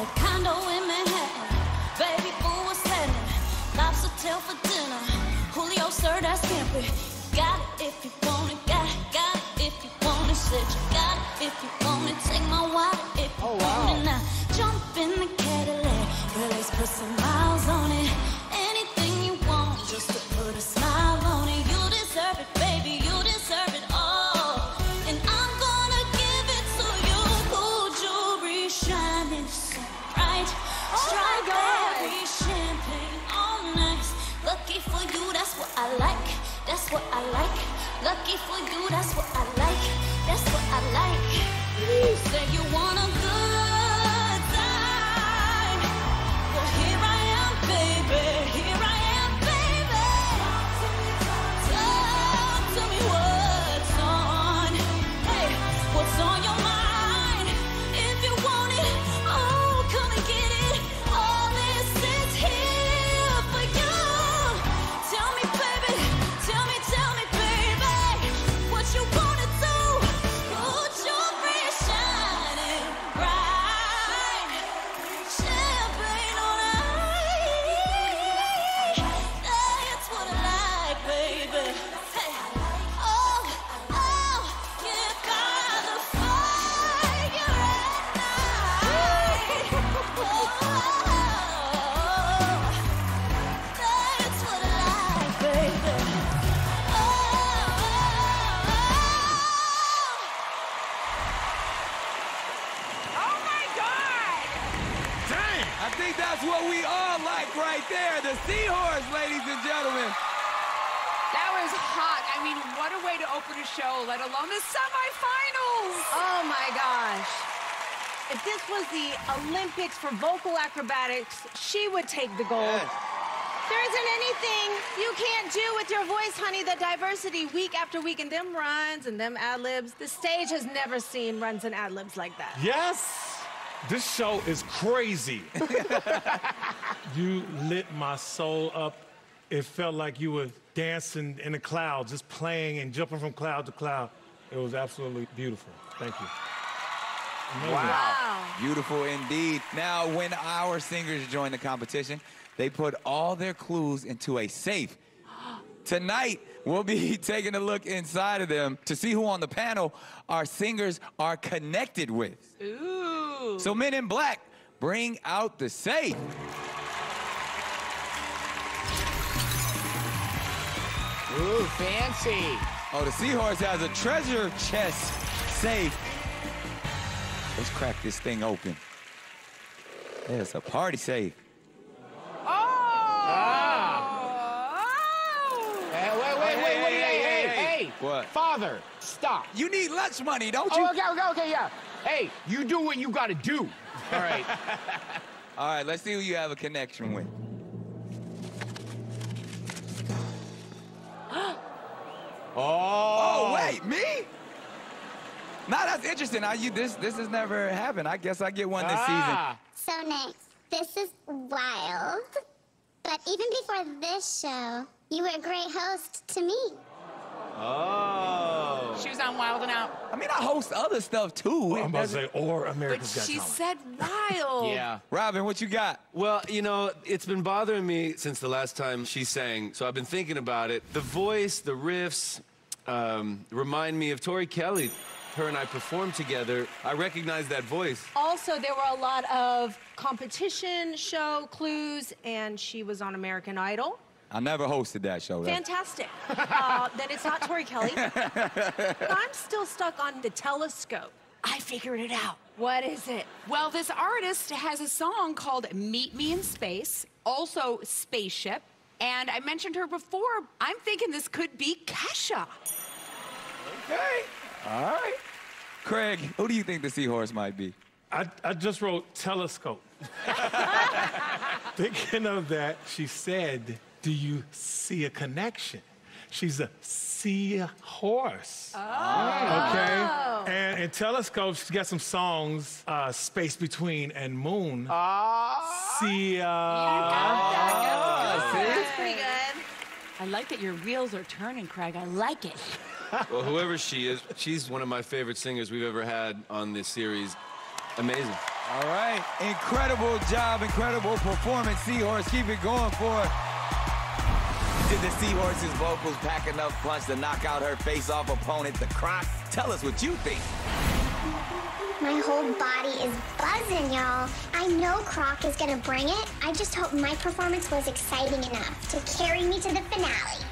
a condo in Manhattan. Baby boo was landing. Lobster tail for dinner. Julio served that scampi. Got it if you want it. Got it if you want it. Said you got it if you want it. Take my wallet if you want it. Now jump in the Cadillac. Girl, let's put some miles on it. Anything you want, just to put a smile on it. You deserve it, baby. You deserve it all. And I'm gonna give it to you. Gold jewelry shining so bright. Strawberry champagne all night. Lucky for you, that's what I like. That's what I like. Lucky for you, that's what I like. That's what I like. You say you want a good time. Well, here I am, baby. Here I am, baby. Talk to me what's on. Hey, what's on your mind? If you want it, oh, come and get it. All this is here for you. Tell me, baby. Tell me, baby. What you wanna do? Put your ring shining bright. Champagne on ice. That's what I like, baby. Hey. Oh, yeah, by the fire at night. That's what I like, baby. Oh my God! Dang! I think that's what we all like right there. The Seahorse, ladies and gentlemen. That was hot. I mean, what a way to open a show, let alone the semifinals. Oh my gosh. If this was the Olympics for vocal acrobatics, she would take the gold. Yes. There isn't anything you can't do with your voice, honey. The diversity week after week, and them runs and them ad-libs. The stage has never seen runs and ad-libs like that. Yes! This show is crazy. You lit my soul up. It felt like you were dancing in the clouds, just playing and jumping from cloud to cloud. It was absolutely beautiful. Thank you. Amazing. Wow. Beautiful indeed. Now, when our singers join the competition, they put all their clues into a safe. Tonight, we'll be taking a look inside of them to see who on the panel our singers are connected with. Ooh. So, Men in Black, bring out the safe. Ooh, fancy. Oh, the Seahorse has a treasure chest safe. Let's crack this thing open. It's a party safe. Oh! Hey! What? Father, stop. You need lunch money, don't you? Oh, okay, yeah. Hey, you do what you gotta do. All right. All right, let's see who you have a connection with. Oh, wait, me? Nah, that's interesting. This has never happened. I guess I get one this season. So next, this is wild. But even before this show, you were a great host to me. Oh. She was on Wild and Out. I mean, I host other stuff too. I'm about to say, or But America's Got she Talent. said wild. Yeah. Robin, what you got? Well, you know, it's been bothering me since the last time she sang, so I've been thinking about it. The voice, the riffs, remind me of Tori Kelly. Her and I performed together. I recognize that voice. Also, there were a lot of competition show clues, and she was on American Idol. I never hosted that show. Fantastic. Then it's not Tori Kelly. But I'm still stuck on the telescope. I figured it out. What is it? Well, this artist has a song called Meet Me in Space, also Spaceship. And I mentioned her before. I'm thinking this could be Kesha. Okay. All right. Craig, who do you think the Seahorse might be? I just wrote telescope. Thinking of that, she said, do you see a connection? She's a seahorse. Oh. Okay? And in telescope, she's got some songs, Space Between and Moon. See, That's pretty good. I like that your wheels are turning, Craig. I like it. Well, whoever she is, she's one of my favorite singers we've ever had on this series. Amazing. All right. Incredible job, incredible performance, Seahorse. Keep it going for it. Did the Seahorse's vocals pack enough punch to knock out her face-off opponent, the Croc? Tell us what you think. My whole body is buzzing, y'all. I know Croc is gonna bring it. I just hope my performance was exciting enough to carry me to the finale.